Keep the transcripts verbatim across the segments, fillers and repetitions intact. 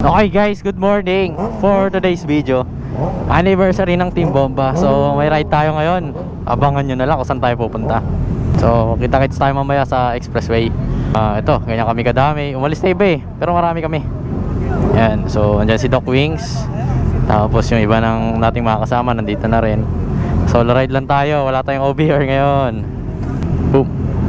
Okay guys, good morning. For today's video, anniversary ng Team Bomba. So may ride tayo ngayon. Abangan nyo na lang kung saan tayo pupunta. So kita-kits tayo mamaya sa expressway. uh, Ito, ganyan kami kadami. Umalis na iba eh, pero marami kami. Yan, so andyan si Doc Wings. Tapos yung iba ng nating mga kasama nandito na rin. Solo ride lang tayo, wala tayong O B R ngayon. Boom.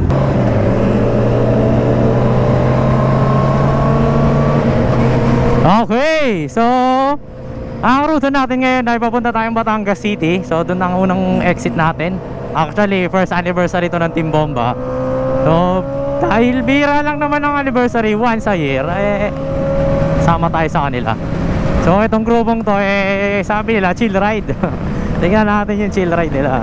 Okay, so ang route natin ngayon ay papunta tayong Batangas City. So doon ang unang exit natin. Actually, first anniversary to ng Team Bomba. So dahil bira lang naman ang anniversary once a year, eh sama tayo sa kanila. So itong grupong to, eh sabi nila chill ride. Tingnan natin yung chill ride nila.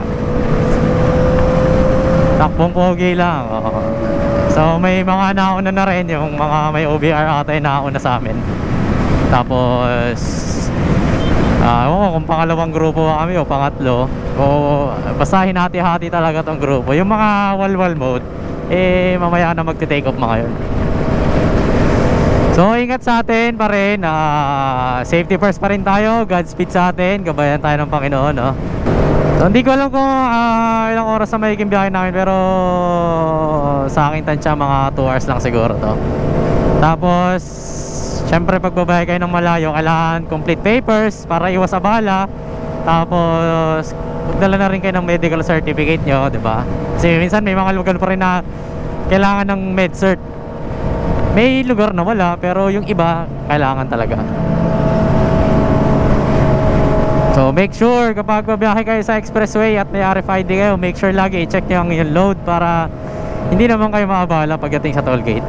Takbong pogi lang. Oo. So may mga nauna na rin, yung mga may O B R ata yung nauna sa amin. Tapos uh, oh, kung pangalawang grupo kami o pangatlo, o basta hinati-hati talaga tong grupo. Yung mga walwal mode, eh mamaya na magte-take off mga yun. So ingat sa atin pa rin, uh, safety first pa rin tayo. Godspeed sa atin, gabayan tayo ng Panginoon, no? So hindi ko alam kung uh, ilang oras na magiging biyahe namin, pero sa akin tansya mga two hours lang siguro to. Tapos syempre pagbabahe kayo ng malayo, kailangan complete papers para iwas abala. Tapos magdala na rin kayo ng medical certificate nyo, diba? Kasi minsan may mga lugar pa rin na kailangan ng med cert. May lugar na wala, pero yung iba kailangan talaga. So make sure kapag babiyahe kayo sa expressway at may R F I D kayo, make sure lagi i-check nyo yung load para hindi naman kayo maabala pagdating sa toll gate.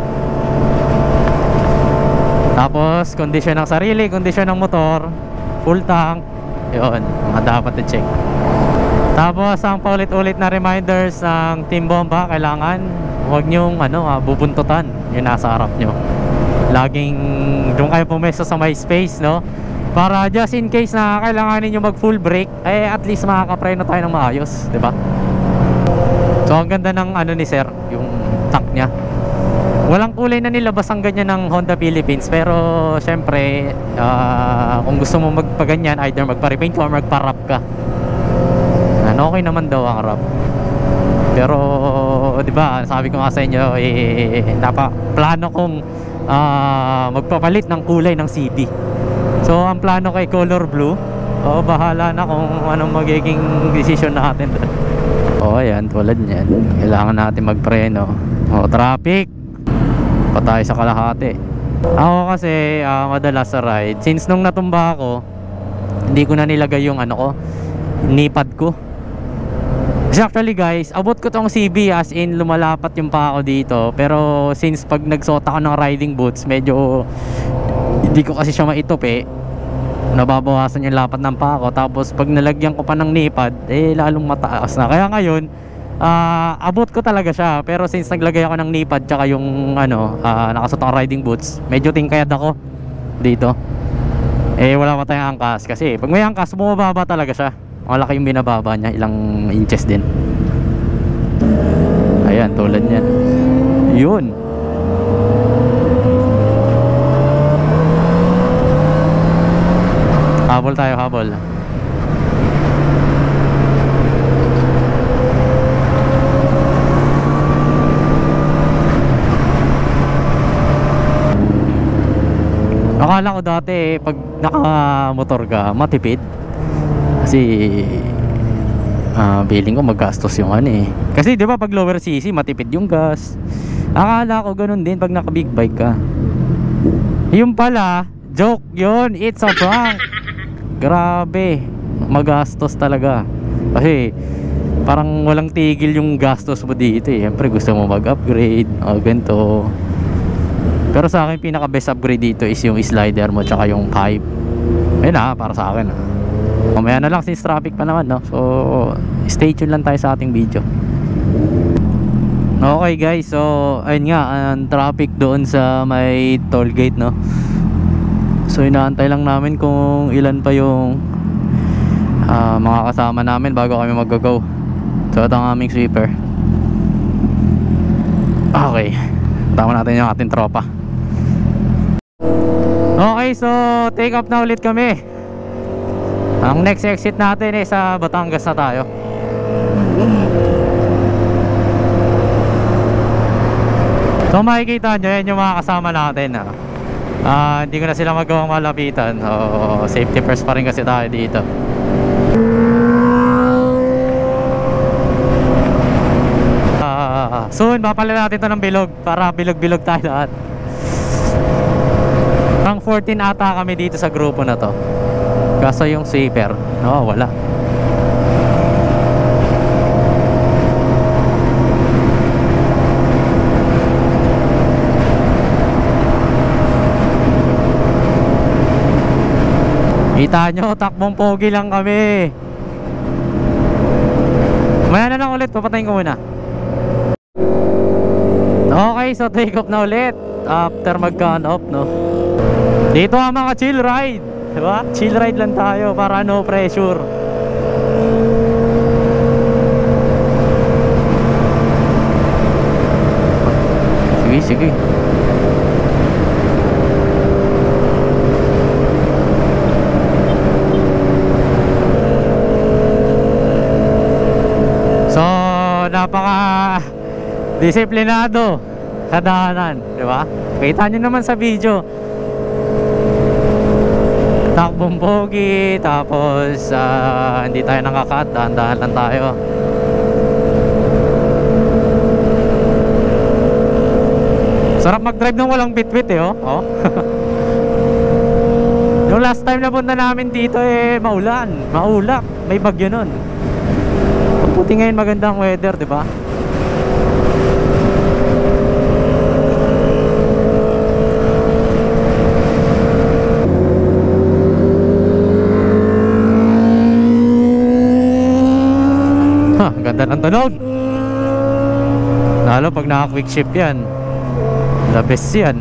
Tapos kondisyon ng sarili, kondisyon ng motor, full tank, yun, mga dapat i-check. Tapos ang paulit-ulit na reminders ng Team Bomba, kailangan huwag nyong ano, ah, bubuntutan yung nasa harap nyo. Laging doon kayo pumesto sa may space, no? Para just in case na kailanganin nyo mag full brake, eh at least makakapreno tayo ng maayos, diba? So ang ganda ng ano ni sir, yung tank nya. Walang kulay na nilabas ang ganyan ng Honda Philippines. Pero syempre uh, kung gusto mo magpaganyan, either magpa-repaint or magpa-wrap ka. Ano, okay naman daw ang wrap. Pero di ba, sabi ko nga sa inyo, eh, napa, plano kong uh, magpapalit ng kulay ng C B. So ang plano kay color blue. O bahala na kung anong magiging decision natin doon. O ayan, tulad niyan, kailangan natin magpreno. O traffic, pa tayo sa kalahati. Ako kasi uh, madalas sa ride, since nung natumba ako, hindi ko na nilagay yung ano ko, nipad ko. Kasi actually guys, abot ko tong C B, as in lumalapat yung pa ako dito. Pero since pag nagsuot ako ng riding boots, medyo hindi ko kasi siya maitupi, nababawasan yung lapat ng pa ako. Tapos pag nalagyan ko pa ng nipad, eh lalong mataas na. Kaya ngayon Uh, abot ko talaga siya. Pero since naglagay ako ng nipad tsaka yung ano, uh, nakasuot ang riding boots, medyo tingkayad ako dito. Eh wala pa tayong angkas. Kasi pag may angkas, bumababa talaga siya. Malaki yung binababa niya, ilang inches din. Ayan, tulad niyan. Yun. Habol tayo, habol. Akala ko dati eh, pag nakamotor ka, matipid. Kasi uh, feeling ko magastos yung ano eh. Kasi di ba pag lower C C, matipid yung gas. Akala ko ganun din pag naka big bike ka. Yung pala, joke yun, it's a prank. Grabe, magastos talaga. Kasi parang walang tigil yung gastos mo dito eh. Siyempre gusto mo mag-upgrade, o ganito. Pero sa akin pinaka best upgrade dito is yung slider mo tsaka yung pipe. Ayun na, para sa akin. Mamaya na lang since traffic pa naman, no? So stay tuned lang tayo sa ating video. Okay guys, so ayun nga, ang traffic doon sa may toll gate, no? So inaantay lang namin kung ilan pa yung uh, mga kasama namin bago kami mag-go. So ito ang aming sweeper. Okay, tama natin yung ating tropa. Okay, so take off na ulit kami. Ang next exit natin ay sa Batangas na tayo. So makikita nyo, yan yung mga kasama natin. ah. Uh, hindi ko na sila magawang malapitan. So, safety first pa rin kasi tayo dito. uh, Soon mapalitan natin ito ng bilog para bilog-bilog tayo lahat. Pang fourteen ata kami dito sa grupo na to. Kaso yung sweeper, no, wala. Kita nyo, takbong pogi lang kami. Maya na lang ulit, papatayin ko muna. Okay, so take off na ulit after mag-count off, no. Dito ang mga chill ride, diba? Chill ride lang tayo para no pressure. Sige, sige. So, napaka disiplinado sa daanan, diba? Kita nyo naman sa video. Takbong pogi, tapos uh, hindi tayo nakakat, dahan-dahan lang tayo. Sarap mag-drive nung walang bitbit eh, oh, oh. Yung last time na punta namin dito eh, maulan, maulap, may bagyo nun. Puti ngayon magandang weather, diba? Ganda ng tunog. Lalo pag naka-quick shift yan, the best yan.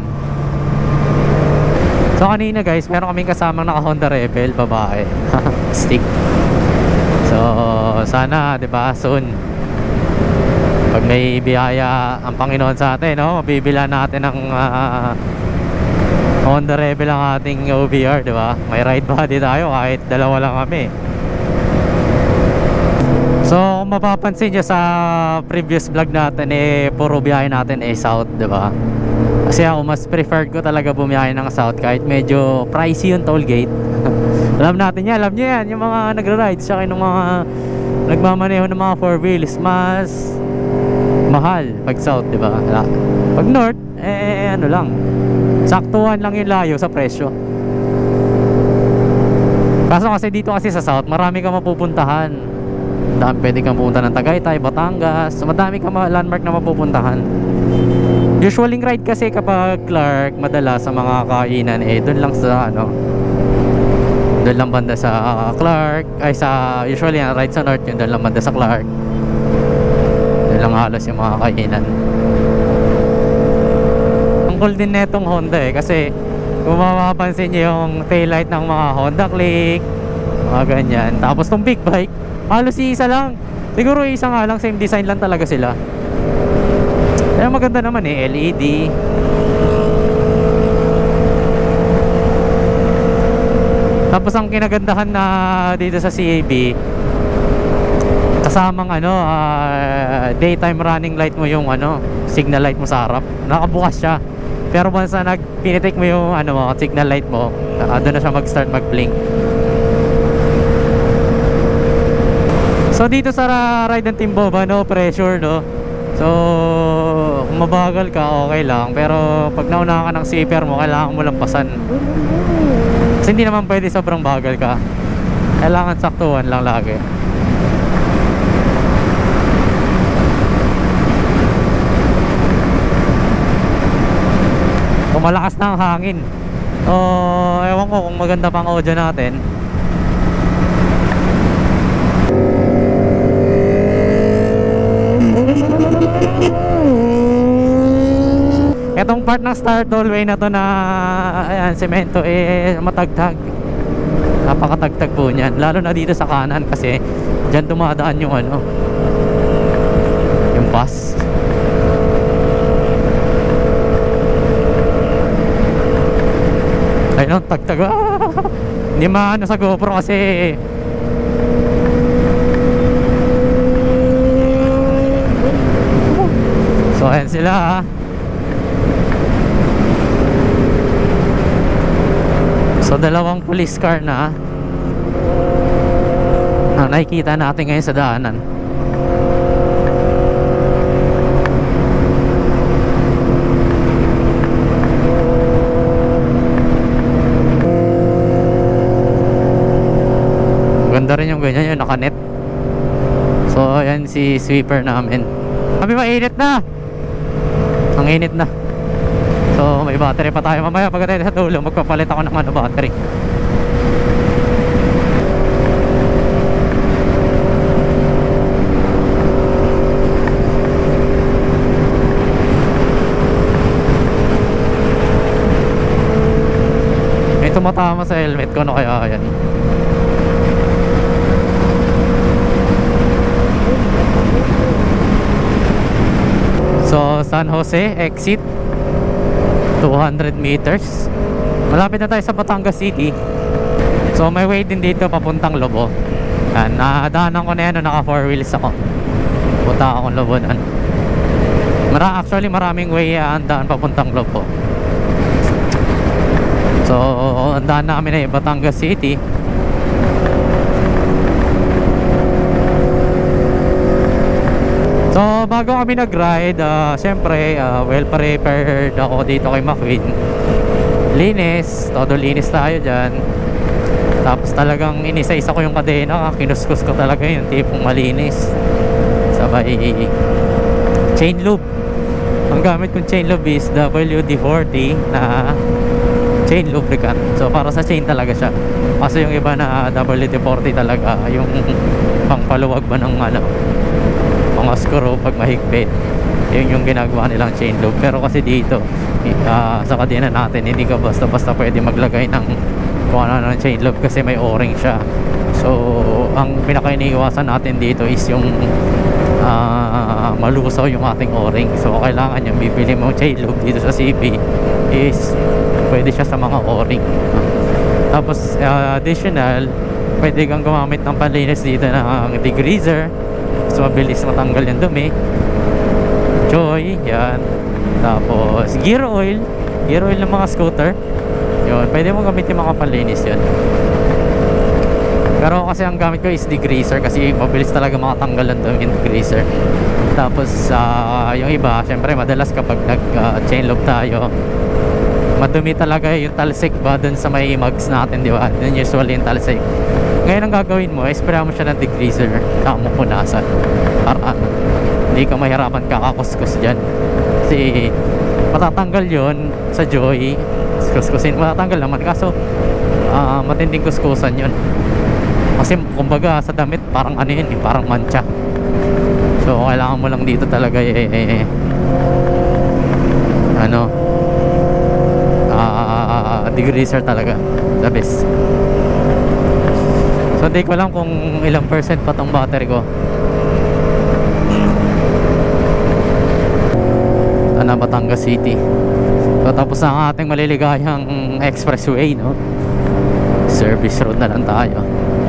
So kanina guys, meron kaming kasamang naka Honda Rebel, babae. Stick. So sana, diba, soon pag may biyaya ang Panginoon sa atin, no, mabibila natin ng uh, Honda Rebel ang ating O B R, diba? May ride body tayo kahit dalawa lang kami. So kung mapapansin nyo sa previous vlog natin, eh puro biyahe natin eh south, diba? Kasi ako mas preferred ko talaga bumiyahe ng south kahit medyo pricey yung toll gate. Alam natin yan, alam nyo yan, yung mga nagra-ride tsaka yung mga nagmamaneho ng mga four wheels, mas mahal pag south, diba? Pag north, eh ano lang, saktuhan lang yung layo sa presyo. Kaso kasi dito kasi sa south, marami kang mapupuntahan. Dami, pwede kang pupunta ng Tagaytay, Batangas, madami kang landmark na mapupuntahan. Usually ride kasi kapag Clark, madalas sa mga kainan eh doon lang sa ano, doon lang banda sa uh, Clark, ay sa usually ang ride sa north yun, doon lang banda sa Clark, doon lang halos yung mga kainan. Ang cool din netong Honda eh, kasi kung mapapansin nyo yung taillight ng mga Honda Click, mga ganyan. Tapos tong big bike, halos isa lang. Siguro isa nga lang, same design lang talaga sila. Kaya maganda naman eh, L E D. Tapos ang kinagandahan na dito sa C A B, kasamang ano, uh, daytime running light mo yung ano, signal light mo sa harap. Nakabukas siya. Pero once na nag-pinitik mo yung ano, signal light mo, uh, doon na siya mag-start mag-blink. So dito sa ride ng Timboba, no pressure, no. So kung mabagal ka, okay lang. Pero pag naunahan ka ng zipper mo, kailangan mo lampasan. Kasi hindi naman pwede sobrang bagal ka. Kailangan saktuhan lang lagi. Kung malakas na ang hangin, o ewan ko kung maganda pang audio natin. Etong part ng Star Tollway na to na ayan, semento eh matagtag. Napakatagtag po niyan, lalo na dito sa kanan kasi diyan dumadaan yung ano, yung bus. Ayun Hindi maano sa GoPro kasi so ayan sila ha. So dalawang police car na ang nakikita natin ngayon sa daanan. Ganda rin yung ganyan, yung nakanet. So ayan si sweeper namin. Sabi ba init na? Ang init na. So may battery pa tayo mamaya pagkatapos sa tulong. Magpapalit ako ng ano battery. May tumatama sa helmet ko, no, kaya yan. So San Jose exit two hundred meters. Malapit na tayo sa Batangas City. So may way din dito papuntang Lobo. Yan, nadaanan ko na yan, naka four wheels ako. Punta akong Lobo nan. Mara actually maraming way ang daan papuntang Lobo. So ang daan namin ay Batangas City. So bago kami nag-ride, uh, syempre uh, well prepared ako dito kay McQueen. Linis, todo linis tayo dyan. Tapos talagang inisa-isa ko yung kadena, kinuskus ko talaga yung tipong malinis. Sabay chain loop. Ang gamit kong chain loop is W D forty na chain lubricant. So para sa chain talaga siya. Kasi yung iba na W D forty talaga yung pangpaluwag ba ng ano, mga screw pag mahigpit. Yun yung ginagawa nilang chain loop. Pero kasi dito uh, sa kadena natin hindi ka basta basta pwede maglagay ng kung ano ng chain loop kasi may o-ring siya. So ang pinaka-iniiwasan natin dito is yung uh, malusaw yung ating o-ring. So kailangan yung bibili mo chain loop dito sa C P is pwede siya sa mga o-ring. Tapos uh, additional, pwede kang gumamit ng panlinis dito ng degreaser. So mabilis matanggal yung dumi. Joy, yan. Tapos gear oil. Gear oil ng mga scooter. Yun, pwede mo gamitin mga panlinis yun. Pero kasi ang gamit ko is degreaser kasi mabilis talaga makatanggal ang dumi yung degreaser. Tapos uh, yung iba, syempre madalas kapag nag uh, chain loop tayo, madumi talaga yung talsik ba dun sa may mugs natin, di ba? Dun usually yung talsik. Ngayon ang gagawin mo, spray mo siya ng degreaser, saka mo punasan para hindi ka mahirapan kakakuskus dyan. Kasi matatanggal yun sa Joy, kuskusin, matatanggal naman. Kaso uh, matinding kuskusan yun. Kasi kumbaga sa damit parang ano yun, eh, parang mancha. So kailangan mo lang dito talaga eh, eh, eh ano uh, degreaser talaga, the best. So hindi ko lang kung ilang percent pa tong battery ko. Ito na Batangas City. So tapos na ang ating maliligayang expressway, no? Service road na lang tayo.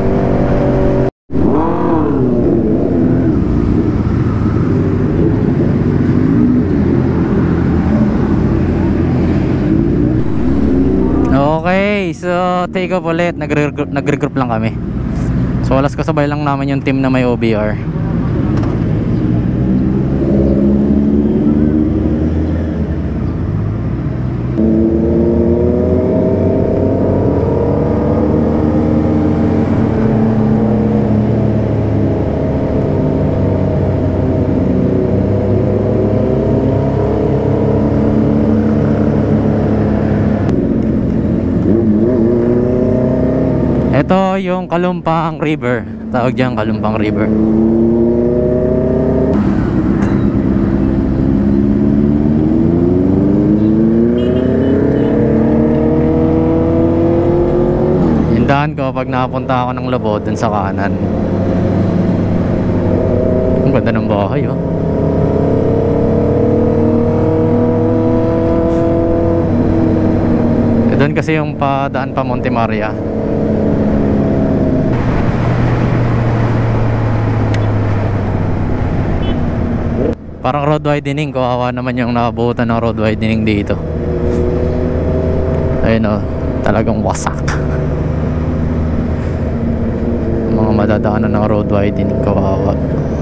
Okay, so take off ulit. Nagre-group nagre-group lang kami. So alas kasabay lang naman yung team na may O B R. Ito yung Kalumpang River. Tawag dyan Kalumpang River. Hindahan ko pag nakapunta ako ng Lobo dun sa kanan. Ang ganda ng bahay, oh. E doon kasi yung padaan pa Monte Maria. Parang road widening. Kawawa naman yung nakabutan ng road widening dito. Ayun o, talagang wasak. Mga madadaanan ng road widening, kawawa.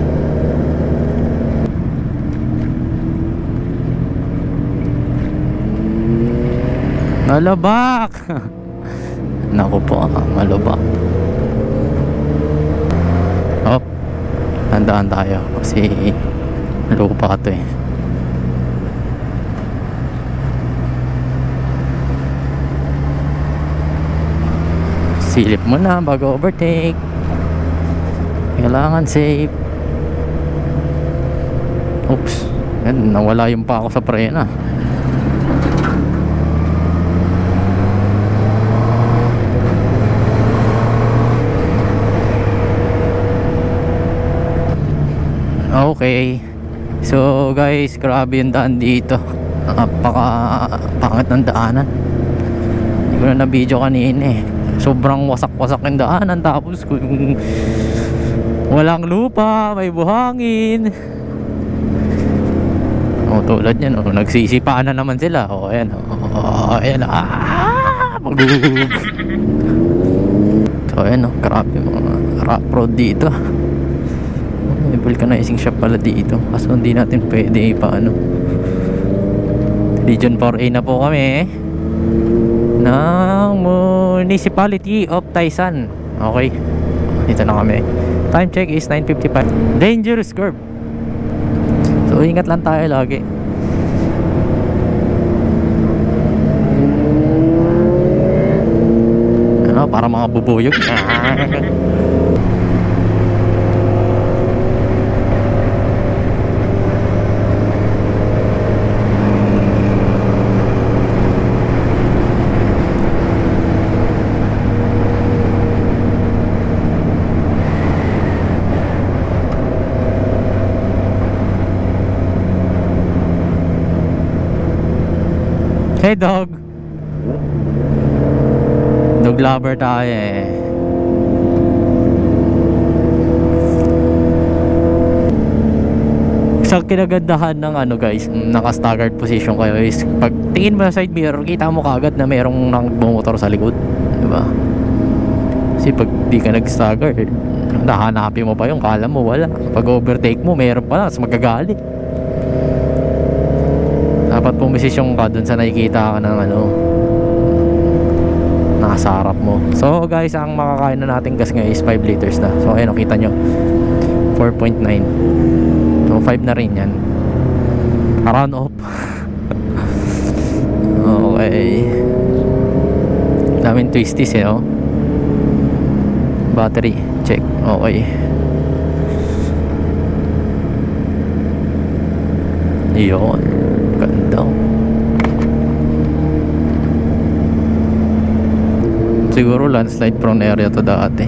Malubak. Naku po, malubak. Hop, tandaan tayo kasi lupa ito eh. Silip mo na bago overtake. Kailangan safe. Oops, yan, nawala yung pa ako sa prena. Okay. So guys, grabe yung daan dito. Napaka pangit ng daanan. Hindi ko na na-video kanina eh. Sobrang wasak-wasak yung daanan. Tapos kung walang lupa, may buhangin. O tulad yan, o, nagsisipaan na naman sila. O ayan, o ayan. Ah, maglulug. So ayan o, grabe mga rough road dito. May vulcanizing shop pala dito. Kaso hindi natin pwede paano. Region four A na po kami ng Municipality of Taysan. Okay, dito na kami. Time check is nine fifty-five. Dangerous curve. So ingat lang tayo lagi. Ano, para mga bubuyog. Hey dog. Dog lover tayo eh. Isang kinagandahan ng ano guys, naka-staggered position kayo is pag tingin mo sa side mirror, kita mo kaagad na mayroong nagbumotor sa likod, diba? Kasi pag di ka nag-staggered, nahanapin mo pa yung kala mo wala. Pag overtake mo, mayroon pa lang, magagalit. Dapat pumisisyon ka dun sa nakikita ka ng ano, nasa harap mo. So guys, ang makakain na natin gas ngayon is five liters na. So ayun, kita nyo four point nine. So five na rin yan. Run off. Okay. Daming twisties eh, oh. Battery check. Okay. Iyon, ganda. Siguro landslide prone area to dati.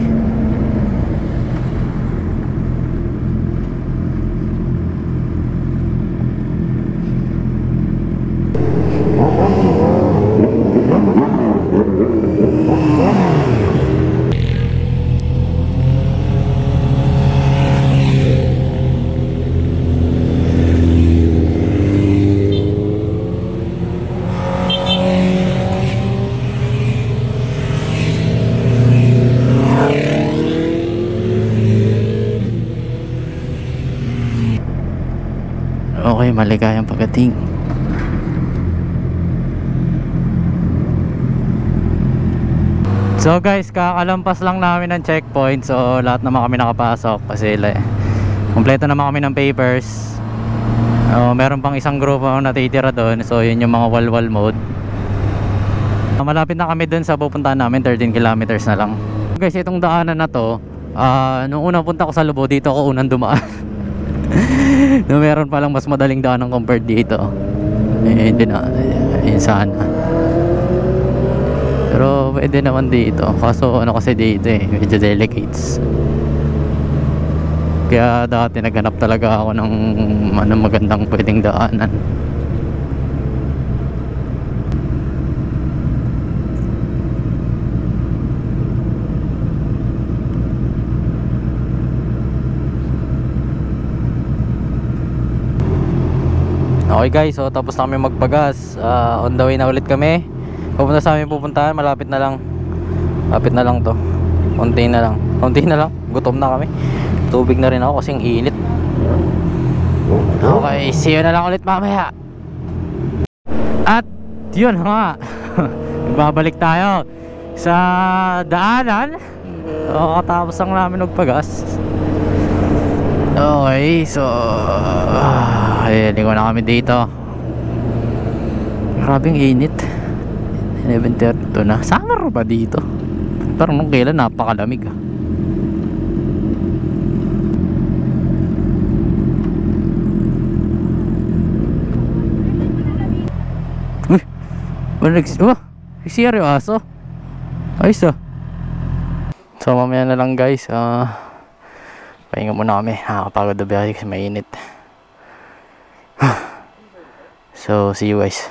Okay, maligayang pagdating. So guys, kakalampas lang namin ng checkpoint. So lahat naman kami nakapasok kasi kompleto naman kami ng papers. uh, Meron pang isang grupo ang natitira doon. So yun yung mga walwal mode. uh, Malapit na kami doon sa pupuntahan namin. Thirteen kilometers na lang. Guys, itong daanan na to, uh, nung unang punta ko sa Lubao, dito ako unang dumaan. No, meron palang mas madaling daan ng compared dito. Eh, hindi na, yun sana. Pero pwede naman dito. Kaso ano kasi dito eh, medyo delicates. Kaya dati naghanap talaga ako ng ano, magandang pwedeng daanan. Okay guys, so tapos na kami magpagas. uh, On the way na ulit kami. Pupunta sa aming pupuntahan, malapit na lang. Malapit na lang to. Konti na lang. Konti na lang, gutom na kami. Tubig na rin ako kasing init. Okay, see you na lang ulit mamaya. At yun nga, babalik tayo sa daanan. O, katapos ang namin magpagas. Okay, so uh, ay, lingon na kami dito. Grabing init. eleven thirty na. Summer ba dito? Parang nung kailan napakalamig ah. Uy, oh, seryoso. Ayos ah. So mamaya na lang guys. Ah uh, pahinga muna kami, nakakapagod na biyahe kasi mainit. So see you guys.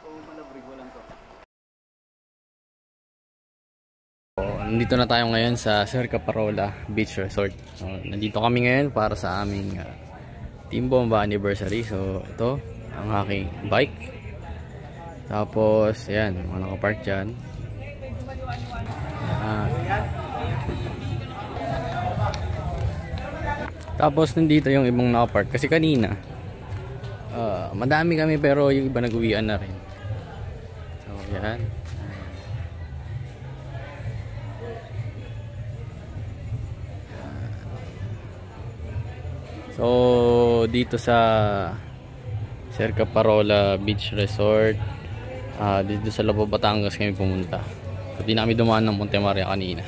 So, nandito na tayo ngayon sa Cerca Parola Beach Resort. So, nandito kami ngayon para sa aming uh, Team Bomba anniversary. So ito ang aking bike. Tapos yan, mga nakapark dyan. uh, Tapos nandito yung ibang nakapark kasi kanina uh, madami kami pero yung iba nag-uwian na rin. So yan. So dito sa Cerca Parola Beach Resort, uh, dito sa Labo, Batangas kami pumunta. So di namin dumaan ng Monte Maria kanina.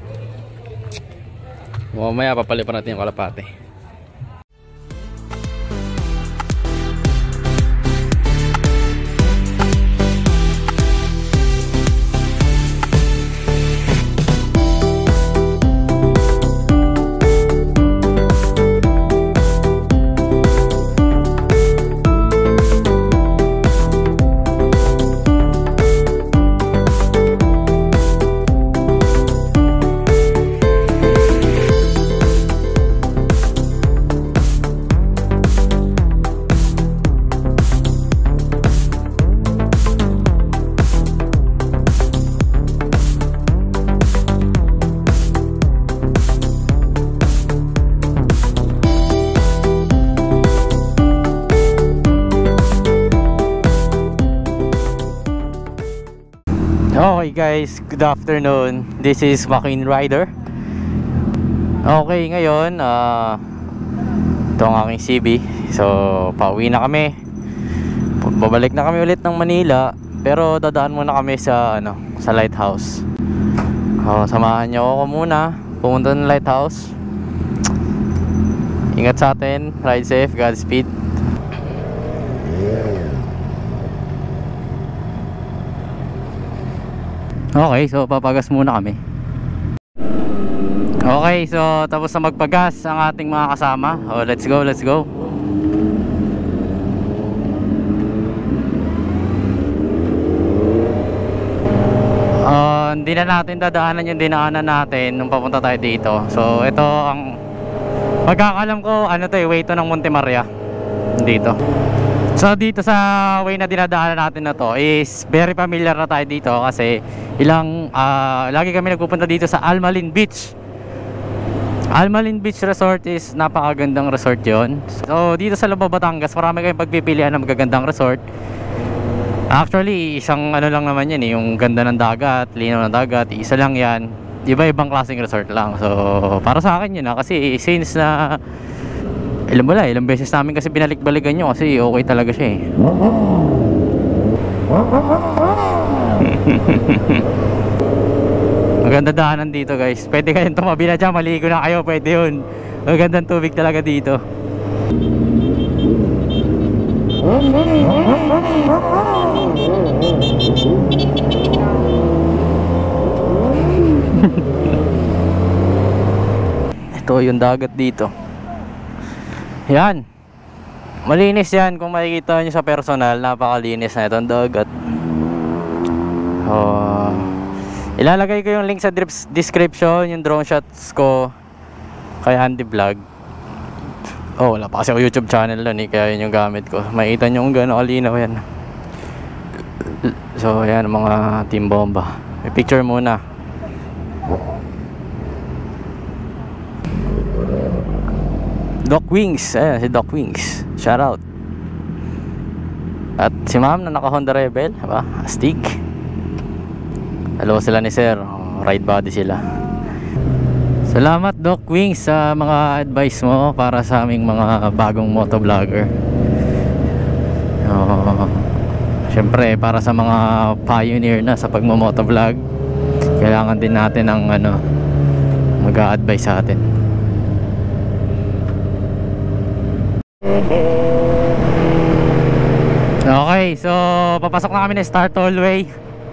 Mamaya papalipan natin yung Kalapate. Okay guys, good afternoon. This is Joaquin Rider. Okay, ngayon uh, ito ang aking C B. So pauwi na kami. Babalik na kami ulit ng Manila, pero dadaan muna kami sa ano, sa lighthouse. Oh, samahan niyo ako muna pumunta ng lighthouse. Ingat sa atin, ride safe, Godspeed. Okay, so papagas muna kami. Okay, so tapos na magpagas ang ating mga kasama. Oh, let's go, let's go. Uh, hindi na natin dadaanan yung dinaanan natin nung papunta tayo dito. So ito ang pagkakalam ko, ano to eh, way to ng Monte Maria dito. So dito sa way na dinadaanan natin na to is very familiar na tayo dito kasi ilang uh, lagi kami nagpupunta dito sa Almalin Beach. Almalin Beach Resort is napakagandang resort yon. So dito sa Labo, Batangas, marami kayong pagpipilian ng magagandang resort. Actually isang ano lang naman yan eh, yung ganda ng dagat, linaw ng dagat, isa lang yan. Iba-ibang klaseng resort lang. So para sa akin yun na, kasi since na ilan ba ilang beses namin kasi binalik-balikan nyo kasi okay talaga siya eh. Maganda daanan dito guys. Pwede kayong tumabi na dyan, maligo na kayo, pwede yun. Magandang tubig talaga dito. Ito yung dagat dito. Yan, malinis yan. Kung makikita nyo sa personal, napakalinis na itong dagat. Oh, ilalagay ko yung link sa description, yung drone shots ko kay Andy Vlog. Oh, wala pa kasi ako YouTube channel doon eh, kaya yun yung gamit ko. Makita nyo kung gano'ng kalinaw yan. So ayan mga Team Bomba. May picture muna. Doc Wings, ayan si Doc Wings. Shout out. At si ma'am na naka Honda Rebel, diba? Astig. Hello sila ni sir, ride body sila. Salamat Doc Wings sa mga advice mo para sa aming mga bagong motovlogger. uh, Siyempre para sa mga pioneer na sa pagmo-motovlog, kailangan din natin ng ano, mag-a-advise sa atin. Okay, so papasok na kami na Star Tollway.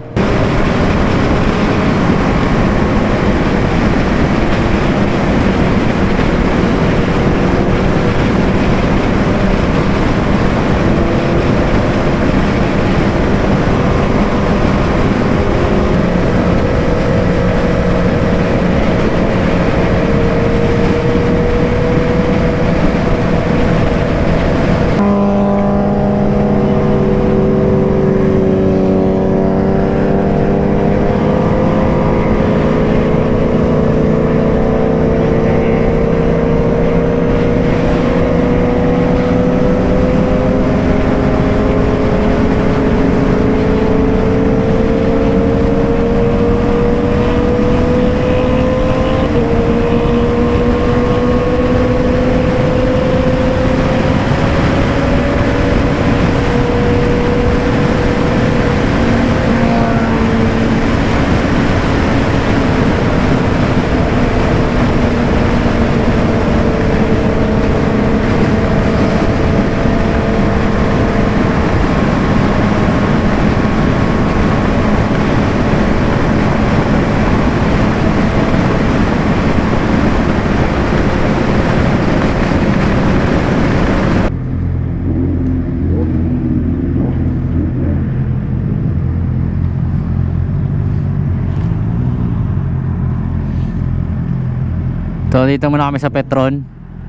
So dito muna kami sa Petron.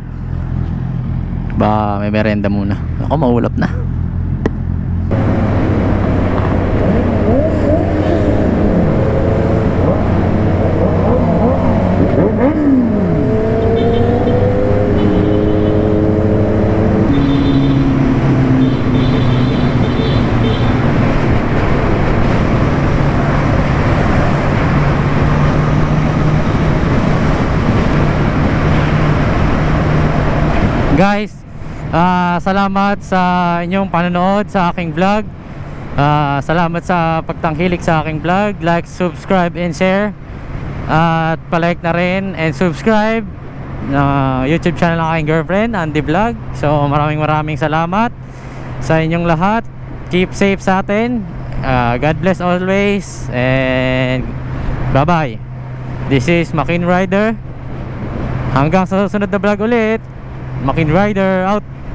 Ba may merenda muna. Ako maulap na. Guys, uh, salamat sa inyong panonood sa aking vlog. uh, Salamat sa pagtangkilik sa aking vlog. Like, subscribe, and share. uh, At palike na rin and subscribe uh, YouTube channel ng aking girlfriend, Andy Vlog. So maraming maraming salamat sa inyong lahat. Keep safe sa atin. uh, God bless always. And bye bye. This is Makin Rider. Hanggang sa susunod na vlog ulit. Makin Rider out.